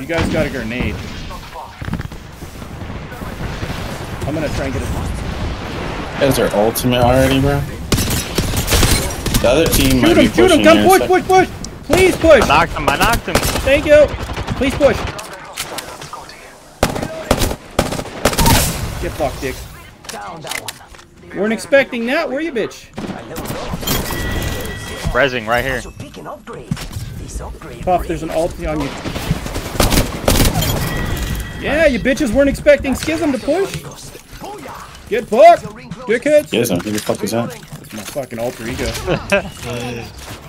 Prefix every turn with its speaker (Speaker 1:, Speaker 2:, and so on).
Speaker 1: You guys got a grenade. I'm gonna try and get it.
Speaker 2: That's our ultimate already, bro. The other team might be
Speaker 1: shoot him,
Speaker 2: pushing
Speaker 1: come
Speaker 2: here,
Speaker 1: push, push, push! Please push!
Speaker 3: I knocked him.
Speaker 1: Thank you! Please push! Get fucked, Dick. Weren't expecting that, were you, bitch?
Speaker 3: Rezzing right here.
Speaker 1: Puff, there's an ulti on you. Yeah, you bitches weren't expecting Schism to push. Get fucked, dickheads.
Speaker 2: Schism, who the fuck is that?
Speaker 1: That's my fucking alter ego.